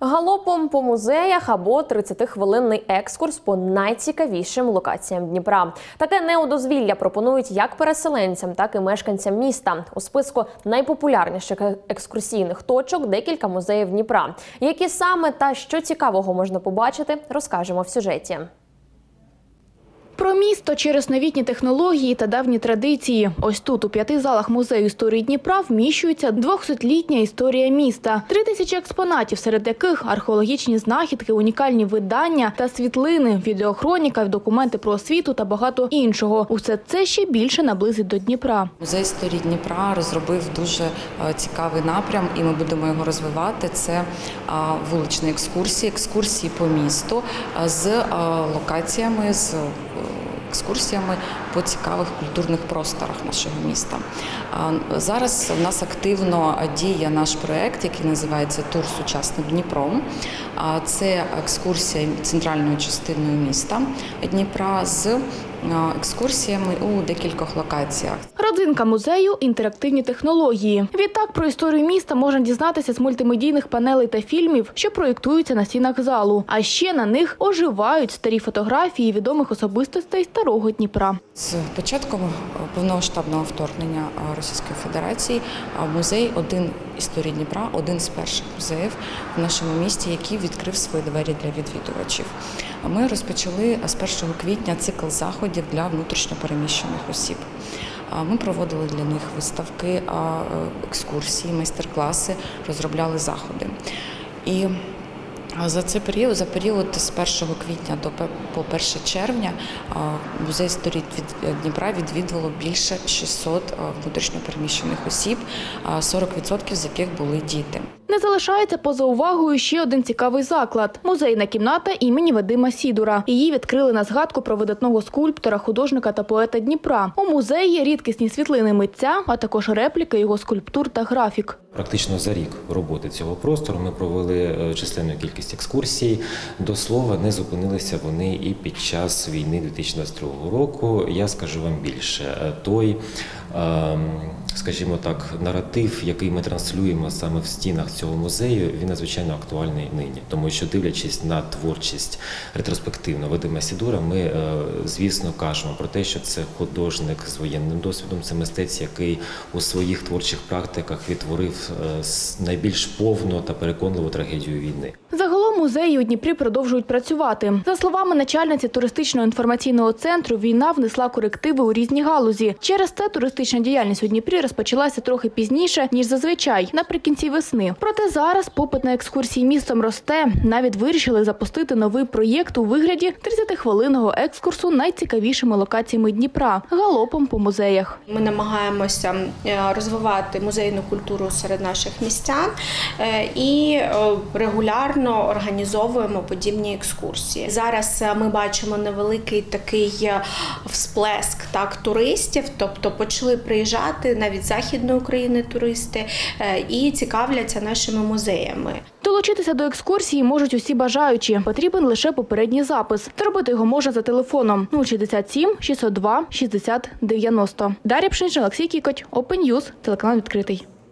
Галопом по музеях або 30-хвилинний екскурс по найцікавішим локаціям Дніпра. Таке неодозвілля пропонують як переселенцям, так і мешканцям міста. У списку найпопулярніших екскурсійних точок декілька музеїв Дніпра. Які саме та що цікавого можна побачити, розкажемо в сюжеті. Про місто через новітні технології та давні традиції. Ось тут, у 5 залах Музею історії Дніпра, вміщується 200-літня історія міста. 3000 експонатів, серед яких археологічні знахідки, унікальні видання та світлини, відеохроніка, документи про освіту та багато іншого. Усе це ще більше наблизить до Дніпра. Музей історії Дніпра розробив дуже цікавий напрям, і ми будемо його розвивати. Це вуличні екскурсії по місту з локаціями, з екскурсіями по цікавих культурних просторах нашого міста. Зараз у нас активно діє наш проєкт, який називається «Тур сучасним Дніпром». Це екскурсія центральною частиною міста Дніпра з екскурсіями у декількох локаціях. Родзинка музею – інтерактивні технології. Відтак про історію міста можна дізнатися з мультимедійних панелей та фільмів, що проєктуються на стінах залу. А ще на них оживають старі фотографії відомих особистостей старого Дніпра. З початком повномасштабного вторгнення Російської Федерації музей історії Дніпра – один з перших музеїв в нашому місті, який відкрив свої двері для відвідувачів. Ми розпочали з 1 квітня цикл заходів для внутрішньопереміщених осіб. Ми проводили для них виставки, екскурсії, майстер-класи, розробляли заходи. І за період з 1 квітня по 1 червня Музей історії Дніпра відвідувало більше 600 внутрішньопереміщених осіб, 40% з яких були діти. Не залишається поза увагою ще один цікавий заклад – музейна кімната імені Вадима Сідура. Її відкрили на згадку про видатного скульптора, художника та поета Дніпра. У музеї є рідкісні світлини митця, а також репліки його скульптур та графік. Практично за рік роботи цього простору ми провели численну кількість екскурсій. До слова, не зупинилися вони і під час війни 2022 року. Я скажу вам більше. Той, скажімо так, наратив, який ми транслюємо саме в стінах цього музею, він надзвичайно актуальний нині. Тому що, дивлячись на творчість ретроспективно Вадима Сідура, ми, звісно, кажемо про те, що це художник з воєнним досвідом, це мистець, який у своїх творчих практиках відтворив найбільш повну та переконливу трагедію війни. Загалом музеї у Дніпрі продовжують працювати. За словами начальниці туристичного інформаційного центру, війна внесла корективи у різні галузі. Через це туристична діяльність у Дніпрі розпочалася трохи пізніше, ніж зазвичай, наприкінці весни. Проте зараз попит на екскурсії містом росте. Навіть вирішили запустити новий проєкт у вигляді 30-хвилинного екскурсу найцікавішими локаціями Дніпра – галопом по музеях. Ми намагаємося розвивати музейну культуру серед наших містян і регулярно організовуємо подібні екскурсії. Зараз ми бачимо невеликий такий всплеск туристів, тобто почали приїжджати навіть з Західної України туристи і цікавляться нашими музеями. Долучитися до екскурсії можуть усі бажаючі. Потрібен лише попередній запис. Зробити його можна за телефоном 067 602 60 90. Дар'я Пшенична, Олексій Кікоть, Open News, телеканал «Відкритий».